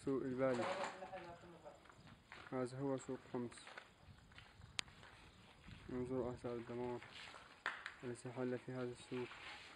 سوق البالي. هذا هو سوق حمص. انظروا آثار الدمار التي حل في هذا السوق.